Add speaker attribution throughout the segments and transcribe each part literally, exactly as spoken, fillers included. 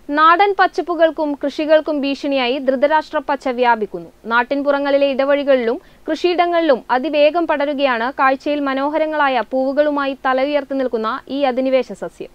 Speaker 1: നാടൻ പച്ചപ്പുകൾക്കും കൃഷികൾക്കും ഭീഷണിയായി ധൃതരാഷ്ട്ര പച്ച വ്യാപിക്കുന്നു. നാട്ടിൻപുറങ്ങളിലെ ഇടവഴികളിലും കൃഷിയിടങ്ങളിലും അതിവേഗം പടരുകയാണ് കാഴ്ചയിൽ മനോഹരങ്ങളായ പൂവുകളുമായി തലയുയർത്തി നിൽക്കുന്ന ഈ അധിനിവേശ സസ്യം.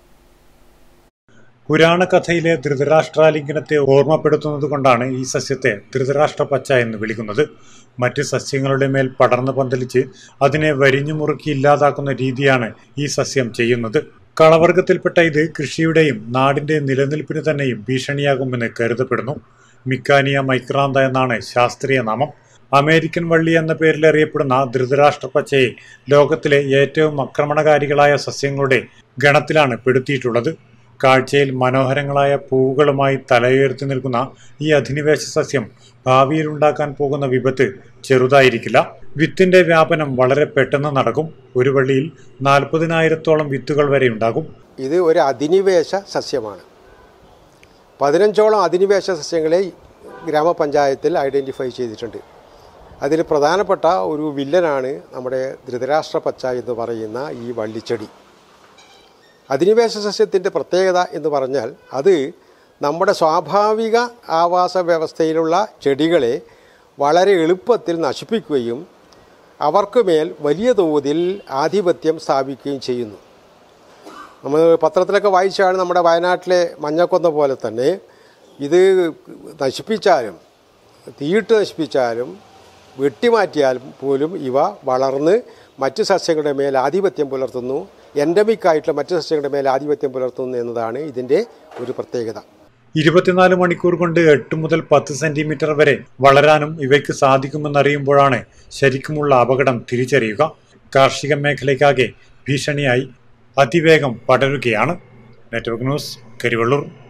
Speaker 2: പുരാണ കഥയിലെ ധൃതരാഷ്ട്രാലിംഗനത്തെ ഓർമ്മപ്പെടുത്തുന്നതുകൊണ്ടാണ് ഈ സസ്യത്തെ ധൃതരാഷ്ട്ര പച്ച എന്ന് വിളിക്കുന്നത്. മറ്റ് സസ്യങ്ങളുടെ മേൽ പടർന്നു പന്തലിച്ച് അതിനെ വരിഞ്ഞു മുറുക്കി ഇല്ലാതാക്കുന്ന രീതിയാണ് ഈ സസ്യം ചെയ്യുന്നത്. കളവർഗത്തിൽപ്പെട്ട ഇത് കൃഷിയുടെയും നാടിന്റെ നിലനിൽപ്പിന് തന്നെയും ഭീഷണിയാകുമെന്ന് കരുതപ്പെടുന്നു. മിക്കാനിയ മൈക്രാന്ത എന്നാണ് ശാസ്ത്രീയ നാമം. അമേരിക്കൻ വള്ളി എന്ന പേരിൽ അറിയപ്പെടുന്ന ധൃതരാഷ്ട്ര പച്ചയെ ലോകത്തിലെ ഏറ്റവും ആക്രമണകാരികളായ സസ്യങ്ങളുടെ ഗണത്തിലാണ് പെടുത്തിയിട്ടുള്ളത്. കാഴ്ചയിൽ മനോഹരങ്ങളായ പൂവുകളുമായി തലയുയർത്തി നിൽക്കുന്ന ഈ അധിനിവേശ സസ്യം ഭാവിയിൽ ഉണ്ടാക്കാൻ പോകുന്ന വിപത്ത് ചെറുതായിരിക്കില്ല. വിത്തിന്റെ വ്യാപനം വളരെ പെട്ടെന്ന് നടക്കും. ഒരു വള്ളിയിൽ നാൽപ്പതിനായിരത്തോളം വിത്തുകൾ വരെ ഉണ്ടാകും.
Speaker 3: ഇത് ഒരു അധിനിവേശ സസ്യമാണ്. പതിനഞ്ചോളം അധിനിവേശ സസ്യങ്ങളെ ഗ്രാമപഞ്ചായത്തിൽ ഐഡൻറ്റിഫൈ ചെയ്തിട്ടുണ്ട്. അതിൽ പ്രധാനപ്പെട്ട ഒരു വില്ലനാണ് നമ്മുടെ ധൃതരാഷ്ട്ര പച്ച എന്ന് പറയുന്ന ഈ വള്ളിച്ചെടി. അധിനിവേശ സസ്യത്തിൻ്റെ പ്രത്യേകത എന്ന് പറഞ്ഞാൽ അത് നമ്മുടെ സ്വാഭാവിക ആവാസ വ്യവസ്ഥയിലുള്ള ചെടികളെ വളരെ എളുപ്പത്തിൽ നശിപ്പിക്കുകയും അവർക്ക് മേൽ വലിയ തോതിൽ ആധിപത്യം സ്ഥാപിക്കുകയും ചെയ്യുന്നു. നമ്മൾ പത്രത്തിലൊക്കെ വായിച്ചാണ് നമ്മുടെ വയനാട്ടിലെ മഞ്ഞക്കൊന്ന പോലെ തന്നെ ഇത് നശിപ്പിച്ചാലും തീയിട്ട് നശിപ്പിച്ചാലും വെട്ടിമാറ്റിയാലും പോലും ഇവ വളർന്ന് മറ്റ് സസ്യങ്ങളുടെ മേൽ ആധിപത്യം പുലർത്തുന്നു. എൻഡമിക് ആയിട്ടുള്ള മറ്റ് സസ്യങ്ങളുടെ മേൽ ആധിപത്യം പുലർത്തുന്നു എന്നതാണ് ഇതിൻ്റെ ഒരു പ്രത്യേകത.
Speaker 2: ഇരുപത്തിനാല് മണിക്കൂർ കൊണ്ട് എട്ട് മുതൽ പത്ത് സെന്റിമീറ്റർ വരെ വളരാനും ഇവയ്ക്ക് സാധിക്കുമെന്നറിയുമ്പോഴാണ് ശരിക്കുമുള്ള അപകടം തിരിച്ചറിയുക. കാർഷിക മേഖലയ്ക്കാകെ ഭീഷണിയായി അതിവേഗം പടരുകയാണ്. Network news, Karivellur.